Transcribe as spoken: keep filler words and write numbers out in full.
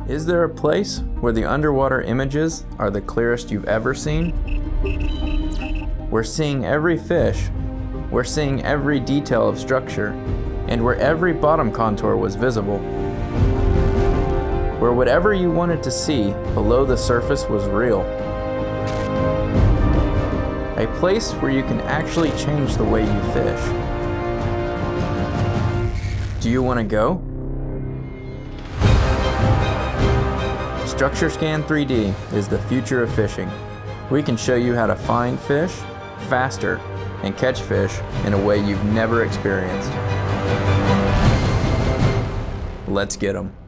Is there a place where the underwater images are the clearest you've ever seen? We're seeing every fish, we're seeing every detail of structure, and where every bottom contour was visible. Where whatever you wanted to see below the surface was real. A place where you can actually change the way you fish. Do you want to go? StructureScan three D is the future of fishing. We can show you how to find fish faster and catch fish in a way you've never experienced. Let's get 'em.